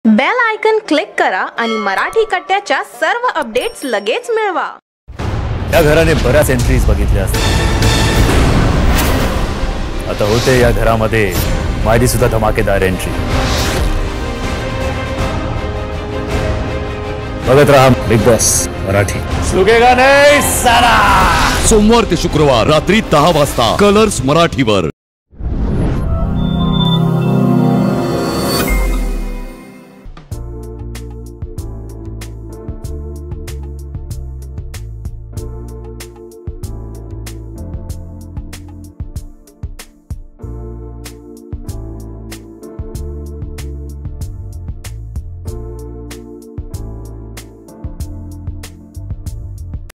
Bell icon click करा आणि मराठी कट्ट्याच्या सर्व updates लगेच मिळवा। या घराने बऱ्याच एंट्रीज बघितल्या असतील। आता होते या घरामध्ये माझी सुद्धा धमाकेदार एंट्री। बघत रहा बिग बॉस मराठी। चुकेगा नहीं साला। सोमवार ते शुक्रवार रात्री 10 वाजता कलर्स मराठीवर।